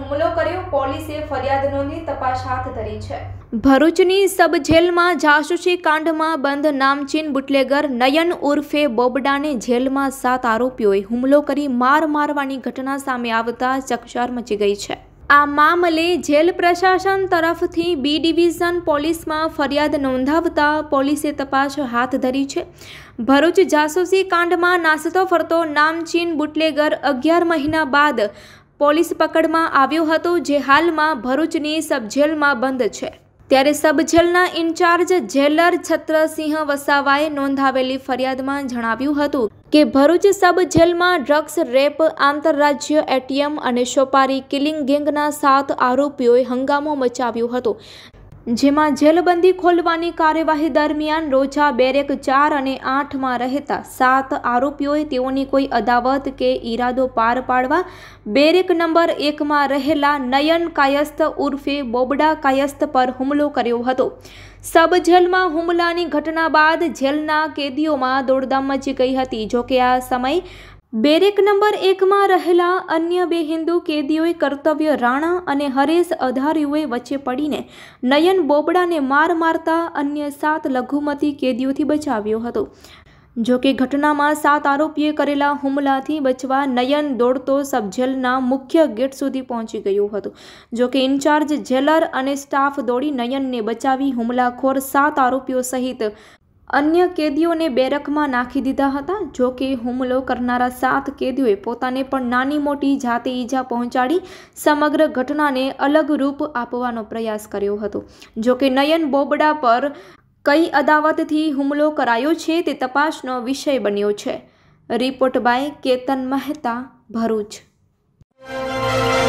હુમલો કર્યો, પોલીસે ફરિયાદ નોંધી તપાસ હાથ ધરી છે। ભરૂચની સબ જેલમાં જાસૂસી કાંડમાં બંધ નામચીન બુટલેગર નયન ઉર્ફે બોબડાને જેલમાં 7 આરોપીઓએ હુમલો કરી મારવાની ઘટના સામે આવતા ચકચાર મચી ગઈ છે। આ મામલે જેલ પ્રશાસન તરફથી બી ડિવિઝન પોલીસમાં ફરિયાદ નોંધાવતા પોલીસે તપાસ હાથ ધરી છે। ભરૂચ જાસૂસી કાંડમાં નાસતો ફરતો નામચીન બુટલેગર 11 મહિના બાદ પોલીસ પકડમાં આવ્યો હતો, જે હાલમાં ભરૂચની સબ જેલમાં બંધ છે। ત્યારે સબ જેલના ઇન્ચાર્જ જેલર છત્રસિંહ વસાવાએ નોંધાવેલી ફરિયાદમાં જણાવ્યું હતું કે ભરૂચ સબ જેલમાં ડ્રગ્સ, રેપ, આંતરરાજ્ય એટીએમ અને સોપારી કિલિંગ ગેંગના 7 આરોપીઓએ હંગામો મચાવ્યો હતો, જેમાં જેલબંધી ખોલવાની કાર્યવાહી દરમિયાન રોજા બેરેક 4 અને 8માં રહેતા 7 આરોપીઓએ તેઓની કોઈ અદાવત કે ઈરાદો પાર પાડવા બેરેક નંબર 1માં રહેલા નયન કાયસ્થ ઉર્ફે બોબડા કાયસ્થ પર હુમલો કર્યો હતો। સબ જેલમાં હુમલાની ઘટના બાદ જેલના કેદીઓમાં દોડધામ મચી ગઈ હતી। જોકે આ સમયે બેરેક નંબર 1માં રહેલા અન્ય 2 હિન્દુ કેદીઓએ કર્તવ્ય રાણા અને હરેશ અધારીઓએ વચ્ચે પડીને નયન બોબડાને મારતા અન્ય 7 લઘુમતી કેદીઓથી બચાવ્યો હતો। જોકે ઘટનામાં 7 આરોપીએ કરેલા હુમલાથી બચવા નયન દોડતો સબજેલના મુખ્ય ગેટ સુધી પહોંચી ગયો હતો। જોકે ઇન્ચાર્જ જેલર અને સ્ટાફ દોડી નયનને બચાવી હુમલાખોર 7 આરોપીઓ સહિત અન્ય કેદીઓને બેરકમાં નાખી દીધા હતા। જોકે હુમલો કરનારા 7 કેદીઓએ પોતાને પણ નાની મોટી જાતે ઈજા પહોંચાડી સમગ્ર ઘટનાને અલગ રૂપ આપવાનો પ્રયાસ કર્યો હતો। જોકે નયન બોબડા પર કઈ અદાવતથી હુમલો કરાયો છે તે તપાસનો વિષય બન્યો છે। Report by Ketan Mehta, Bharuch.